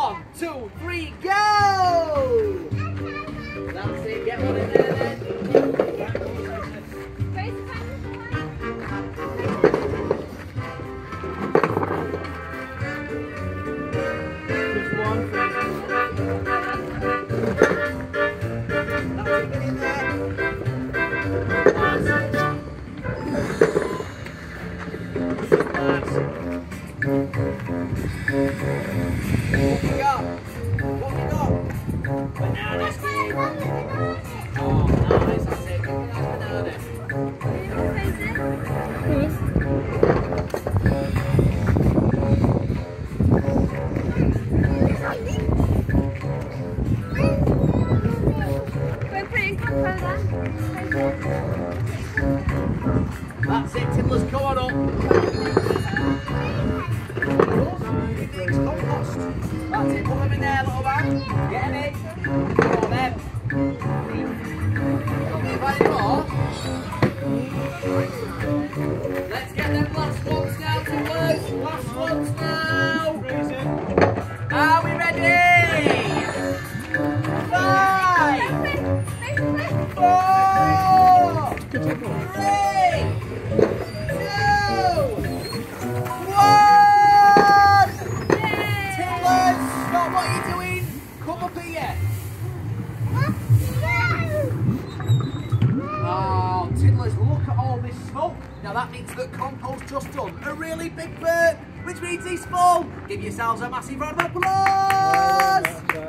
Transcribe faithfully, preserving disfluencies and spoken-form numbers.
One, two, three, go! That's it, get one in there then. Just one, that's it, get in there. What we got? What we got? Bananas. Oh, nice. That's it. Give me that banana. That's it, Tiddlers. Come on up. That's it, put them in there, little man. Get them in. Come on, then. Don't need any more. Let's get them last ones now, Tiddlers. Last ones now. Are we ready? Five, four, three, two, one. What are you doing? Come up here. Oh, Tiddlers, look at all this smoke. Now that means that Compo's just done a really big burn, which means he's full. Give yourselves a massive round of applause.